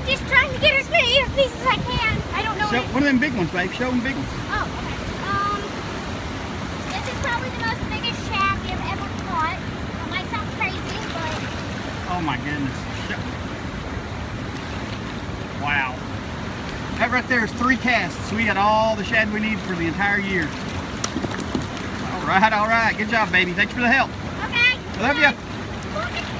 just trying to get as many of these as I can. I don't know. One of them big ones, babe. Show them big ones. Oh, okay. This is probably the most biggest shad we have ever caught. It might sound crazy, but... Oh my goodness. Wow. That right there is 3 casts. So we got all the shad we need for the entire year. All right. Good job, baby. Thanks for the help. Okay. I love you.